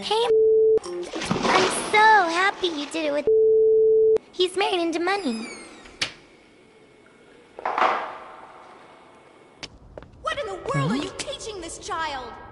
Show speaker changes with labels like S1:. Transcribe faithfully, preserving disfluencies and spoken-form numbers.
S1: Hey, I'm so happy you did it with. He's married into money.
S2: What in the world are you teaching this child?